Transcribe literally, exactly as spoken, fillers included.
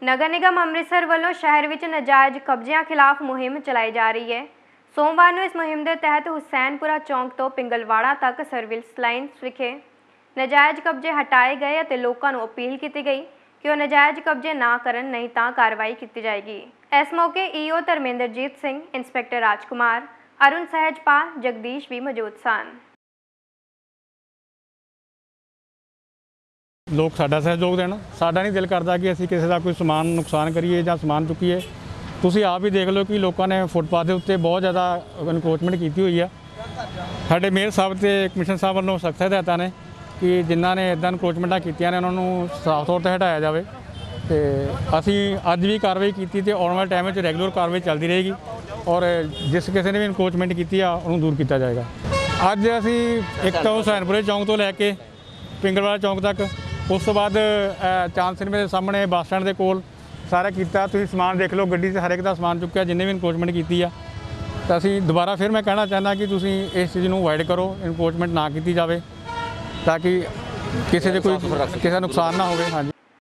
नगर निगम अमृतसर वालों शहर विच नाजायज़ कब्जियां खिलाफ मुहिम चलाई जा रही है। सोमवार को इस मुहिम के तहत हुसैनपुरा चौंक तो पिंगलवाड़ा तक सर्विस लाइन विखे नाजायज़ कब्जे हटाए गए और लोगों को अपील की गई कि वह नाजायज़ कब्जे ना करन, नहीं तो कार्रवाई की जाएगी। इस मौके ईओ धर्मेंद्रजीत सिंह, इंस्पैक्टर राजकुमार, अरुण सहजपाल, जगदीश भी मौजूद सन। लोग साडा सहयोग देन, साडा नहीं दिल करता कि असीं किसी का कोई समान नुकसान करिए या समान चुकीए। तुसीं आप ही देख लो कि लोगों ने फुटपाथ के उत्ते बहुत ज़्यादा इनक्रोचमेंट की हुई है। साडे मेयर साहब ते कमिश्नर साहब वालों सख्त हिदायतां ने कि जिन्हां ने इदां इनक्रोचमेंटां कीतियां ने उन्हां नूं साफ तौर पर हटाया जाए। तो असीं अज भी कार्रवाई की तो आने वाले टाइम में रैगूलर कार्रवाई चलती रहेगी और जिस किसी ने भी इनक्रोचमेंट की उन्होंने दूर किया जाएगा। अज असीं एक तो हुसैनपुरे चौंक तो लैके पिंगलवाड़ा चौंक तक, उस तो बाद चांद सिनेमे के सामने बस स्टैंड के कोल सारा किया। तुसीं समान देख लो, गड्डी से हर एक का समान चुक्या जिन्हें भी इनक्रोचमेंट की है। तो असीं दोबारा फिर मैं कहना चाहना कि तुसीं इस चीज़ को अवॉइड करो, इनक्रोचमेंट ना की जाए ताकि किसी के कोई किसी नुकसान ना हो। हाँ जी।